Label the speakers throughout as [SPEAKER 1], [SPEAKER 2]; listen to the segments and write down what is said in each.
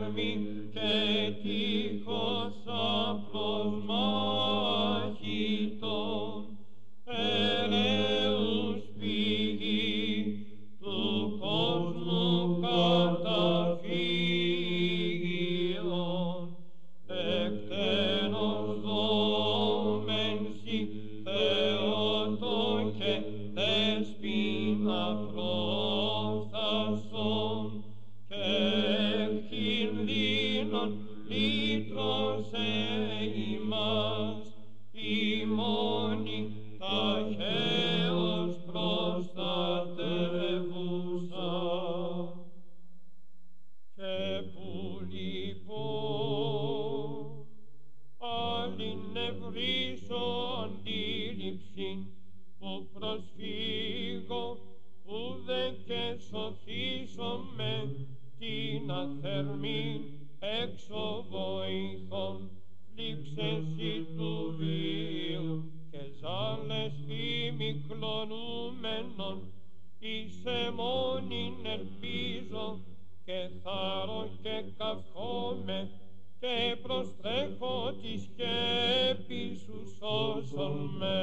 [SPEAKER 1] θερμή και τείχος απλός μάχητον, ελέους πηγή του κόσμου καταφύγιον, εκτένος δόμενσι Θεότο και δέσποινα πρόφθασον, και εκ κινδύνων λύτρωσε ημάς, ημώνη ταχαίως προστατεύουσα. Και που λοιπόν άλλην ευρύσω αντίληψην, που προσφύγω ουδέ και σωθήσομαι την αθερμήν έξω βοήθων, θλίψεσι του βίου και ζάλες ημικλονούμενον, εις εμόνην ελπίζω και θάρω και καυχόμαι και προστρέχω τη σκέπη σου σώσον με.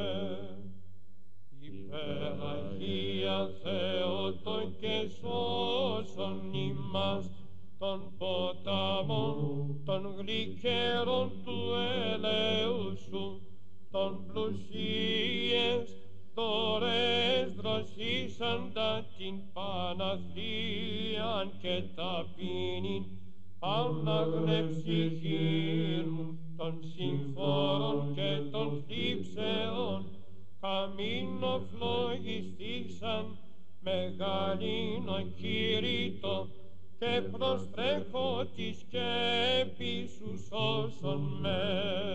[SPEAKER 1] Υπεραγία Θεότο και σώσον ημάς των ποτάμων, των γλυκέρων του ελέου σου, των πλουσίες δωρές δροσίσαντα την Παναθλίαν και ταπείνην, αναγνε ψυχήν μου των συμφόρων και των θλίψεων, καμίνο φλογιστήσαν μεγαλήν ο κήρυτο, και προστρέχω τη σκέπη σου σώσον με.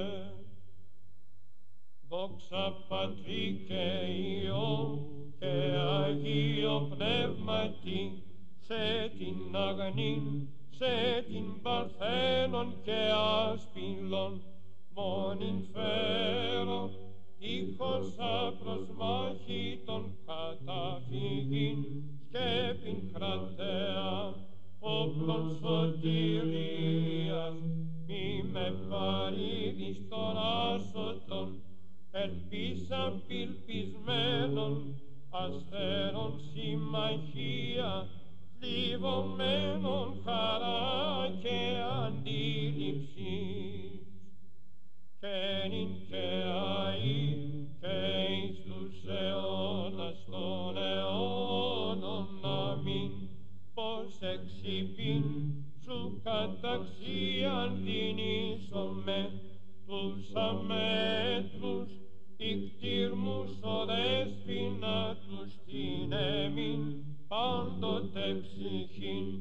[SPEAKER 1] Δόξα Πατρί και Υιό και Αγίο Πνεύματι, σε την αγνήν, σε την παρθένον και άσπυλον, μόνην φέρω, τείχος απροσμάχητον καταφύγην, σκέπην κρατέα, όπλων σωτηρίας, μη με παρήδεις των άσωτων, ελπίσα πυλπισμένων, αστέρων συμμαχία, θλιβωμένων χαρά και αντίληψη. Και νυν και αεί και εις τους αιώνας των αιώνων, αμήν. Πως εξυπήν σου καταξίαν δινήσομαι, τους αμέτρους ικτήρμους ο δέσποινα τους την εμήν, πάντοτε ψυχήν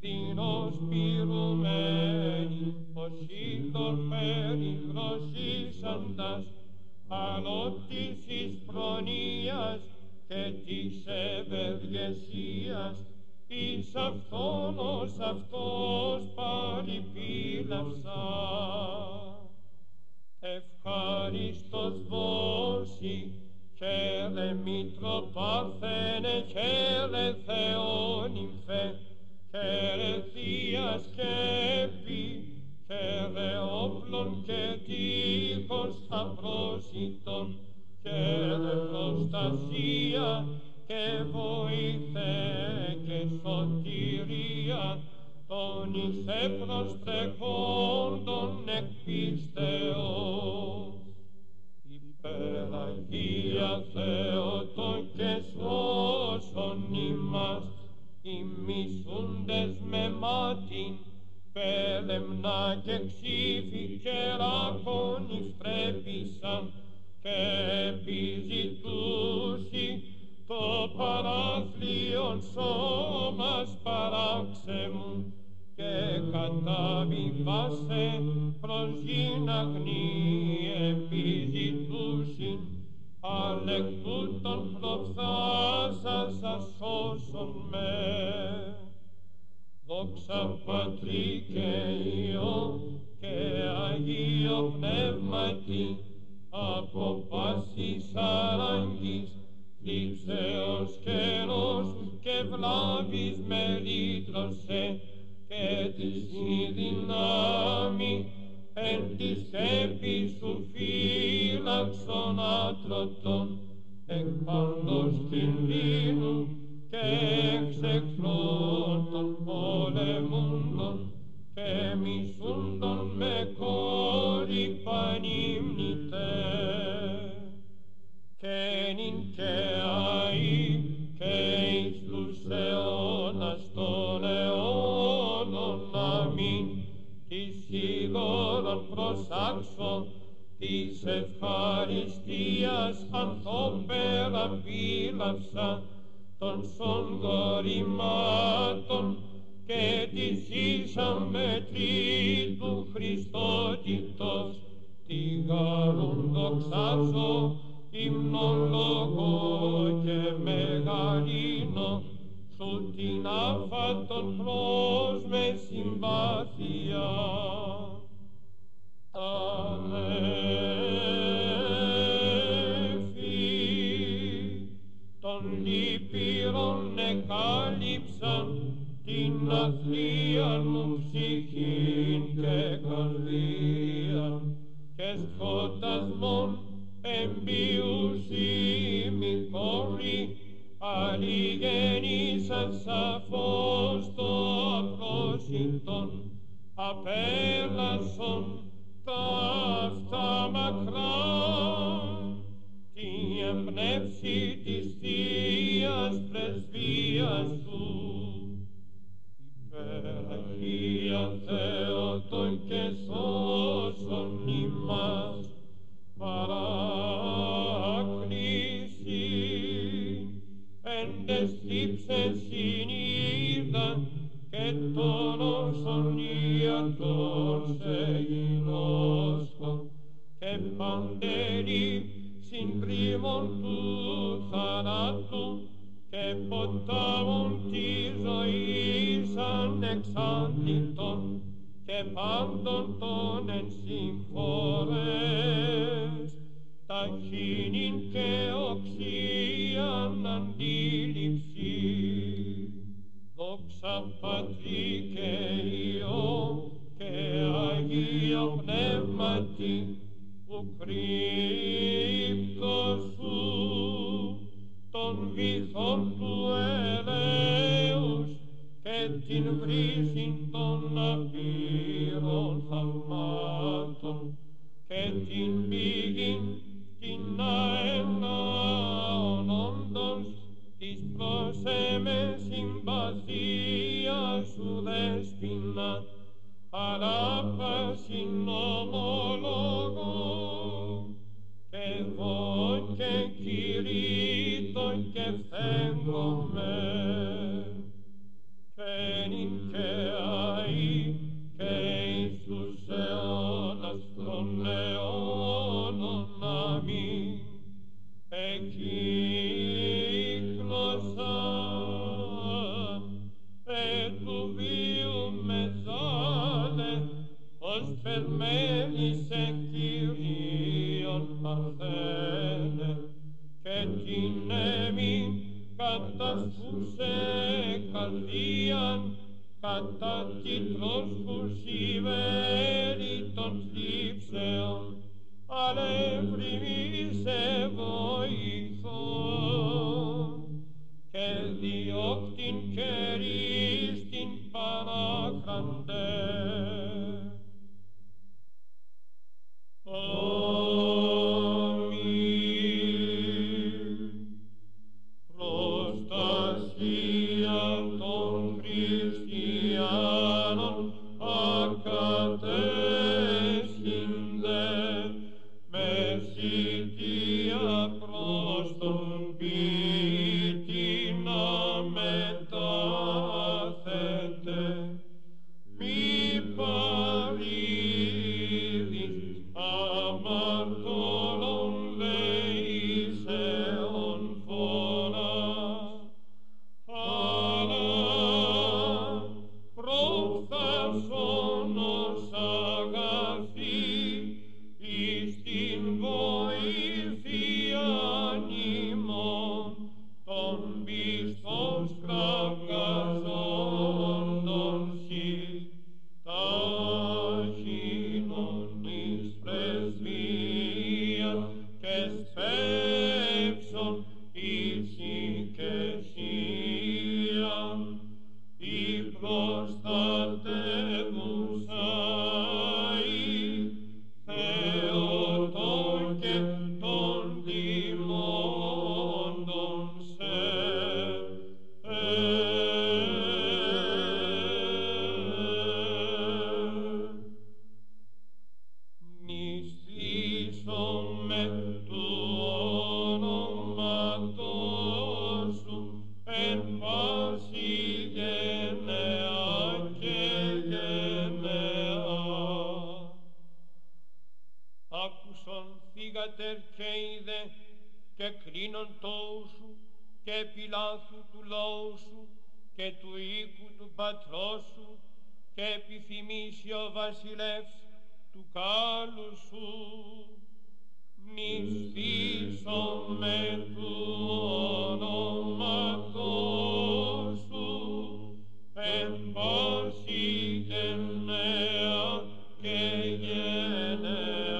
[SPEAKER 1] δεινοσπυρουμένη, ως είδωρ περιδροσίσαντας, αλότης εις προνοίας και της ευεργεσίας, εις αυτόν ως αυτός παρηπήλαυσα. Ευχαριστός δώσει, χαίρε Μήτρο Παρθένε, χαίρε Θεόν νυμφέ, χαίρε Θεία σκέπη, χαίρε όπλων και τείχος απρόσιτον, χαίρε προστασία και βοήθε και σωτηρία των εις επροστρεχόντων εκ πίστεως. Υπεραγία Θεότο και σώσον ημάς, ημισούντες με μάτιν, πέλεμνα και ξύφη και ράκονης πρέπησαν, και επιζητούσι το παράθλιον σώμας παράξεμου, και καταβιβάσε προς γην αγνή επιζητούσιν, αλεκ τούτων προφθάσας ασώσον με. Δόξα Πατρί και Υιό και Αγίο Πνεύματι, από πάσης αράγγης, θλίψεως καιρός και βλάβης με λύτρωσε, και της η δυνάμει, εν τη σκέπη σου φύλαξον άτρωτον, εκ πάντος κινδύνου και εξ εχθρών των πολεμούντων, και μισούντων με κόρη πανύμνητε. Και νυν και αεί και εις τους αιώνας των αιώνων. Αμήν. Της σίγωρον προσάξω της ευχαριστίας ανθόπερα πήλαυσα των σονγορημάτων και της ήσαμε τρίτου Χριστότητος τη γάρουν δοξάζω υμνολογώ και μεγαλύνω σου την άφατον προς με συμπάθεια. Των λυπήρων εκάλυψαν την αθλίαν μου ψυχήν και καρδίαν, και σκοτασμόν εμπίουσι μη κόρη, αλληγενήσαν σαφώς το απρόσιτον, απέλασον τα αυτά μακρά, την εμπνεύση της Θείας πρεσβείας του. Υπεραγία Θεότον και σώσον ημάς παράκληση, εν τες τύψες συνείδα και των όσων ιατρών σε γινώσκον, και παντελή συγκρίμων του θανάτου και ποτάμων της ζωής ανεξάντλητον και πάντων των εν συμφορές, ταχύνην και οξίαν αντίληψη. Δόξα Πατρί και Υιό και Αγίο Πνεύματι, που κρύπτωσου των βυθών του ελέους και την βρύσιν των απείρων θαυμάτων και την πηγήν την αενάων όντως της προς εμέ συμπαθίας σου δέσποινα, αλλά πάσιν ομολογώ και εγώ και κηρύττω και φεύγομαι. Και νυν και αεί και εις τους αιώνας των αιώνων. Αμήν. Εκύκλωσα του βίου μεζάλε, ως περμένης εκ Κυρίων παρθένε, και την εμήν κατασκούσε καρδίαν, κατά τίτλος που συμβαίνει των θλίψεων, αλεύριμη σε βοηθώ, και διώκτην και ρίστην παράχραντε. Προστασία των χριστιανών ακατέσχυνται, με σιτία προς τον ποιητή να μετάθετε. Μη παρήδεις αμαρτωλών δεήσεων φωνάς, αλλά προφθάσον ως τάχινον εις πρεσβεία και σφέψον εις οικεσία, η προστατεύουσα η Θεότο και των τιμώντων σε. Μνηστήσομαι του ονόματός σου εν πάση γενεά και γενεά. Άκουσον θύγατερ και είδε και κρίνον τόου σου και επιλάθου του λαού σου και του οίκου του πατρός σου και επιθυμήσει ο βασιλεύς του κάλου σου. Μνηστήσομαι του ονόματός σου εν πάση γενεά και γενεά.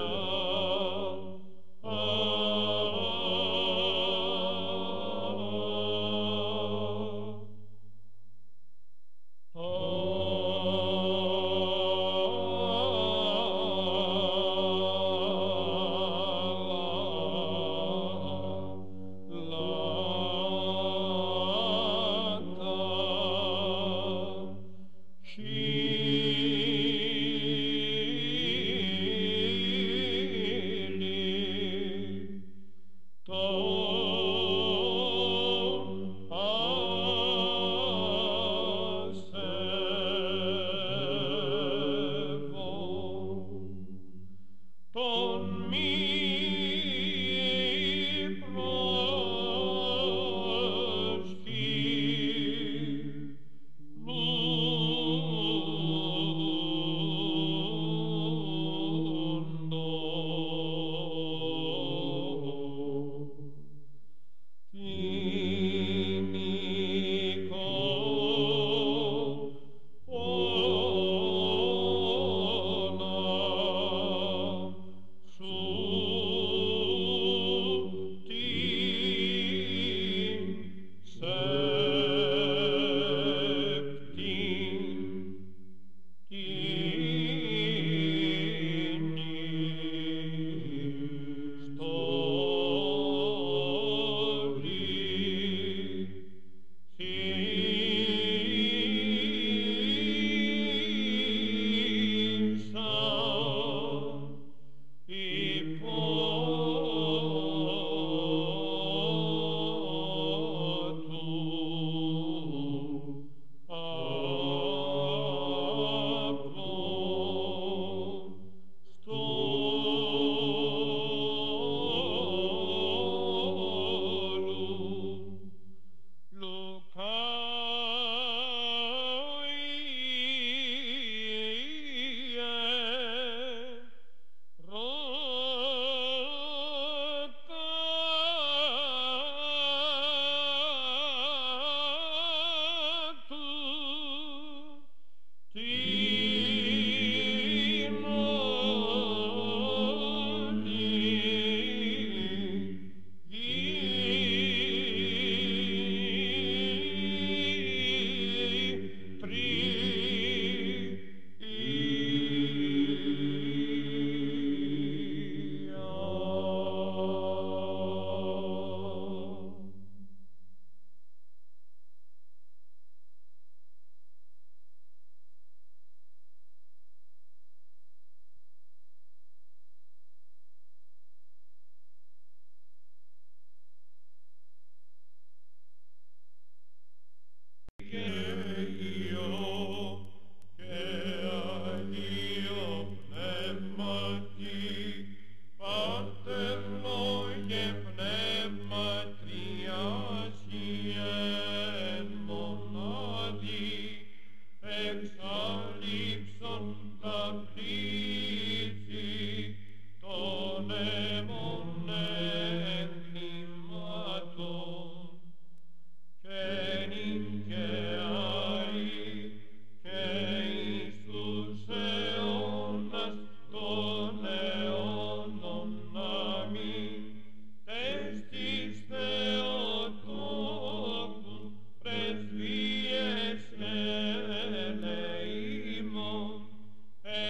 [SPEAKER 1] Τους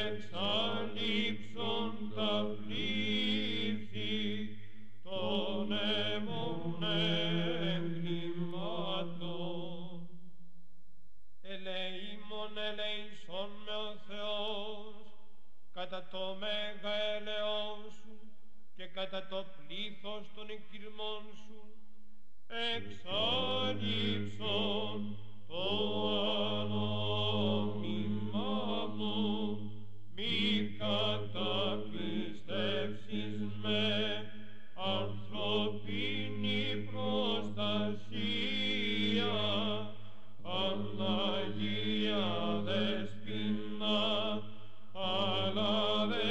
[SPEAKER 1] εξαλείψον τα πλήθη των αίμων εγκλημάτων. Ελεήμων ελεήσον με ο Θεός κατά το μέγα έλεος σου και κατά το πλήθος των εκκυρμών σου, εξαλείψον το ανόμημά μου, μη καταπιστεύσεις με ανθρωπίνη προστασία, Παναγία Δεσποινα, αλλά δε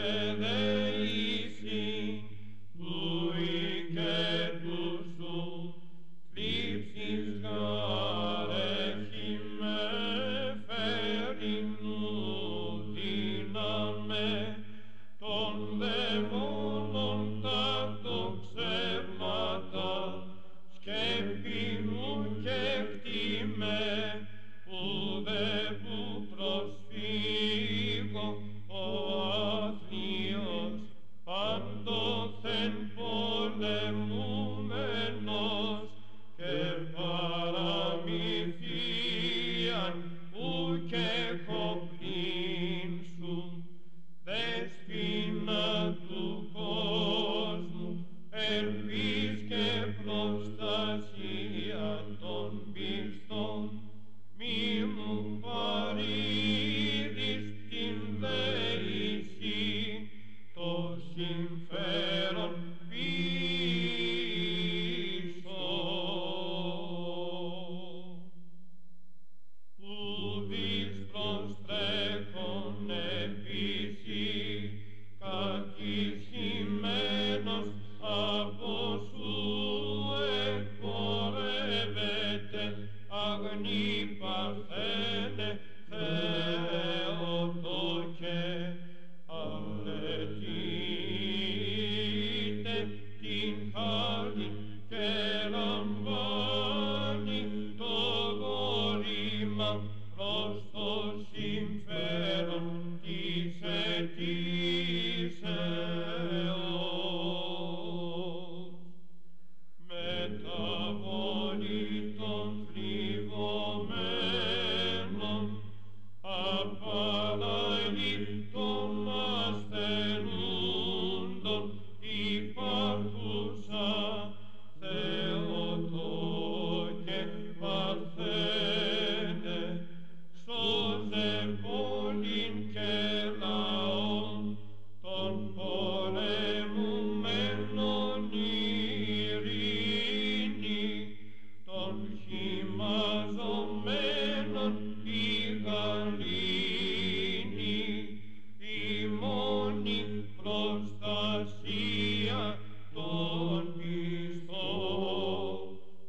[SPEAKER 1] ξεδεήσει του οικέτου σου, θλίψεις γαρέχει με φέρεινου δύναμε, των δαιμόνων ταυτοξεύματα, σκέπινου και κτήμε, ουδέ που προσφύγω ο αθλίος, πάντοθεν πολεμούμενος και παραμυθίαν ουκ έχω πλην σου, Δεσποινα του κόσμου, ελπίς και προστασία των πιστών, μη μου παρήδεις την δέηση, το συμφέρον πίσω. Ουδείς προστρέχον επίσης, κακισχυμένος από σου εκπορεύεται, αγνή Παρθένε Θεοτόκε, αλετείτε την χάρη και λαμβάνει το γόρημα προς το συμφέρον της αιτήσεως. Μεταβολή των θλιβωμένων, απαλλαγή των ασθενούντων, υπάρχουσα Θεοτόκε Παρθένε, σώζε πόλην και λαόν των πολεμουμένων ειρήνη, των χυμαζομένων η γαλήνη, η μόνη προστασία των πιστών.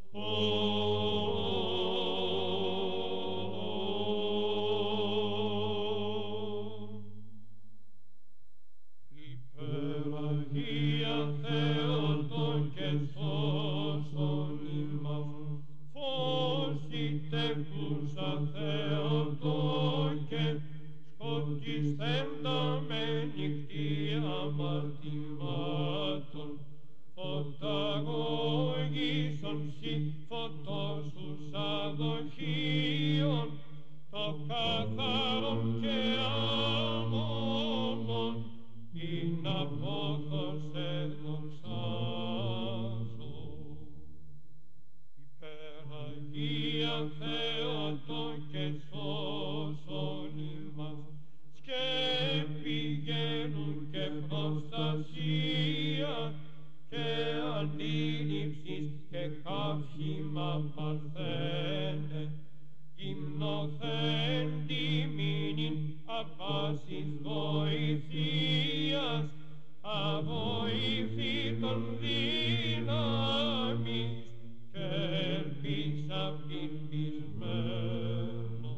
[SPEAKER 1] Υπεραγία Θεοτόκε σώσον ημάς, φως ητέχουσα Θεοτόκε, σκοτισθέντα με νυχτή αμαρτημάτων, φωταγωγήσον σοι φωτόσους αδοχείων, το καθαρόν και άμωμον, ειν απόθος εδοξάσω. Υπεραγία Θεοτόκε σώσον ημάς, σκέπη γένου και προστασία και αντίληψης και καύχημα Παρθένε, γυμνοθέντη μήνυν απάσης βοηθείας, αβοήθητον δύναμης και ελπίς απελπισμένο.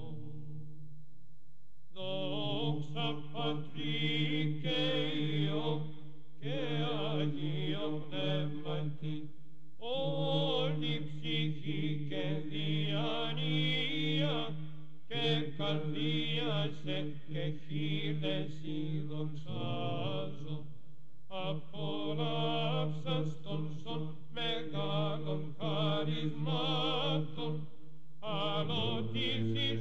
[SPEAKER 1] Δόξα Πατρί και Υιό και Αγίο Πνεύματι, όλη ψυχή και διάνοια και καρδίασε και χείρ εσύ δοξάζω, απολαύσας των σων μεγάλων χαρισμάτων, αλωτήσεις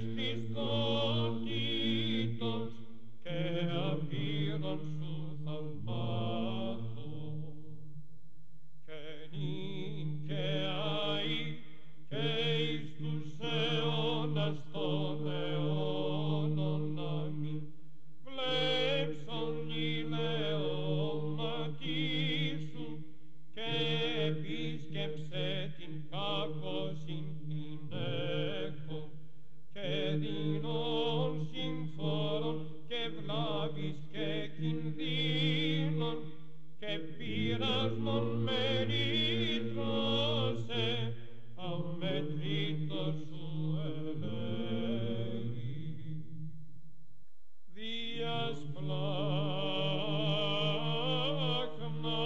[SPEAKER 1] πιστότητος και απείρων σου θαυμάτων. Και νυν και αεί και εις τους αιώνας των αιώνων, αμήν. Βλέψον ηλαιώματι σου και επίσκεψε την κακοσύν την έχω και δεινών συμφόρων και βλάβης και κινδύνων και πειρασμών με λύτρωσε, αμετρήτως σου ελέη. Δίας πλάχνα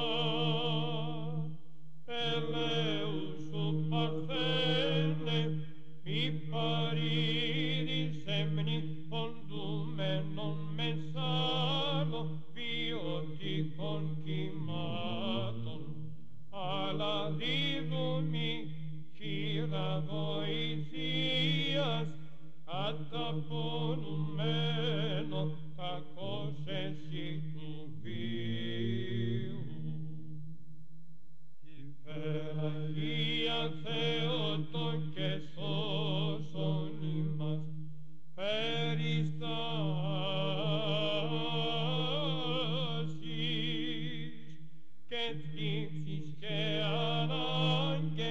[SPEAKER 1] ελέου σου παρθένε, μη παρήδης έμνη ποντουμένων μεσάλο βιωτικών κυμάτων, αλλά δίδουμι χείρα βοηθείας καταπονουμένο κακός εσύ του βίου. Υπεραγία Θεότο και σώσον ημάς περιστάσεις και θλίψεις και ανάγκε,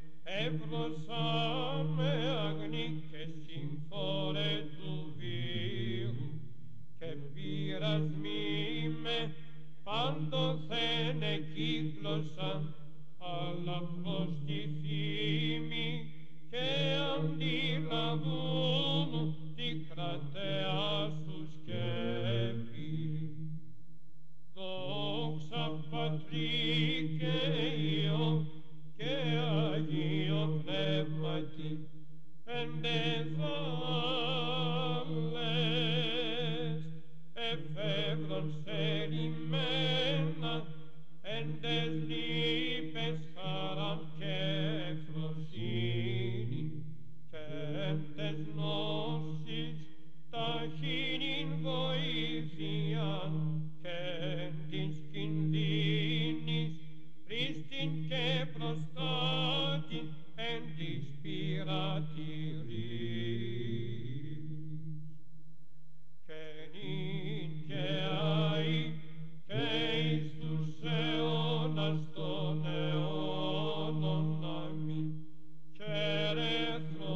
[SPEAKER 1] εύρωσαμε αγνή και συμφόρε του βίου, και πειρασμοί με πάντοθεν εκύκλωσαν, αλλά προς τη θύμη και αντιλαβούν τη κρατεά σου σκέπη. Δόξα Πατρί και Υιό και Αγίο Πνεύματι, εν τες εφεύρων σε λιμένα, εν τες λύπες χαράν και ευφροσύνη, και εν τες νόσεις ταχύνην βοήθειαν, και εν της κινδύνης χρήστην και προστάτην, εν της πειρατηρής. Και νυν και αεί και εις τους αιώνας των αιώνων, αμήν. Χαίρε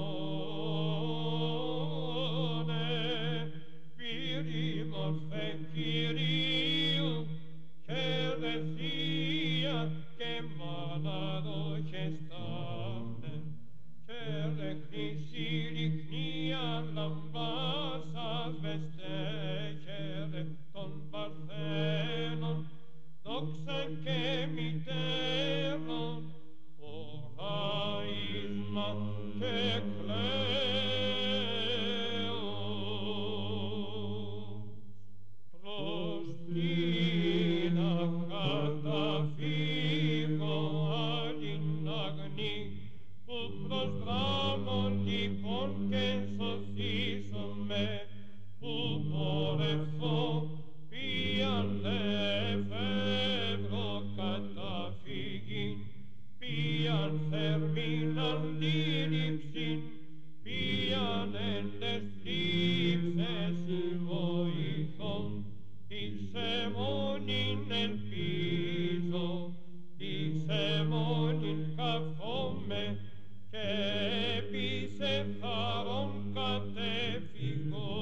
[SPEAKER 1] θρόνε, πυρήμορφε Κυρίου, χαίρε Θεία και μάνα δοχεστάμνε, χαίρε Χρυσή λιχνία λαμπάς ασβεστέ, χαίρε των Παρθένων, δόξα και μητέρων, οράισμα και κλαίος. Προς την ακαταφύγω άλλην αγνή, που προς δράμων λοιπόν και σωθήσομαι, που πορευθώ ποιαν εφεύρω καταφύγην, ποιαν θερμήν αντίληψην, ποιαν εν τες θλίψες βοηθών, εις εμόνην ελπίζω, εις εμόνην καυθόμαι, και επί σε θάρρον κατέφυγω.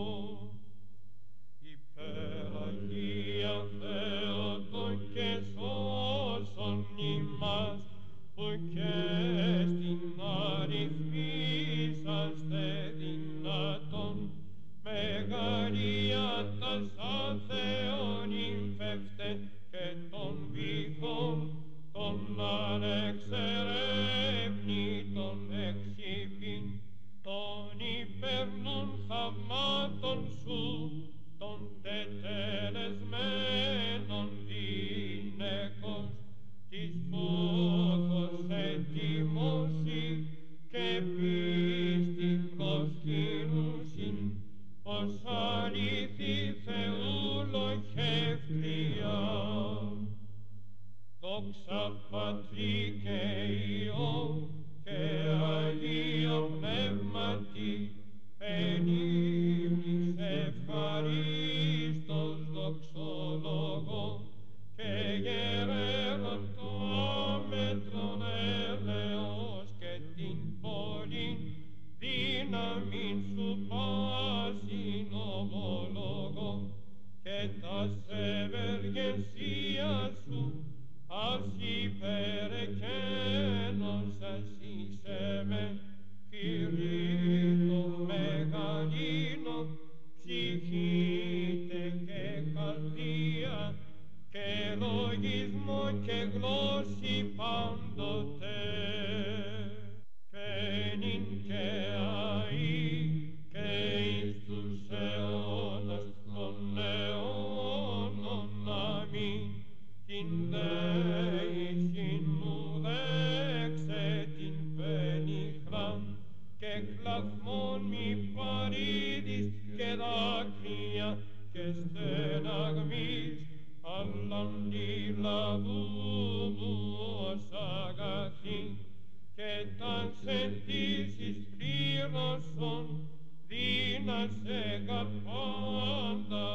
[SPEAKER 1] Υπεραγία Θεότο και σώσον ημάς, που και στην αριθμίσαστε δυνατόν, μεγαλεία τας αθεών υμφεύστε και των βυθών, των ανεξερεύνητων εξήπην, των υπέρνων θαυμάτων σου, των δόξα Πατρί και Υιό και Αγίο Πνεύματι, εν ύμνης ευχαρίστως δοξολογώ και γεραίων το μέτρον έλεος και την πόλην δύναμιν σου πάσιν ομολογώ και τας ευεργεσίας σου ας υπερεκένωσας είσαι με Κυρίω μεγαλύνω ψυχήτε και καρδία και λογισμό και γλώσση πάντοτε φαίνειν και αεί και εις τους αιώνας των αιώνων. Αμήν. Την δεήσιν μου δέξε την πενιχράν και κλαθμόν μη παρήδεις και δάκρυα και στεναγμής, αλλά αντιλαβού μου ως αγαθή και τας αιτήσεις πλήρωσον δύνας εγκαπάντα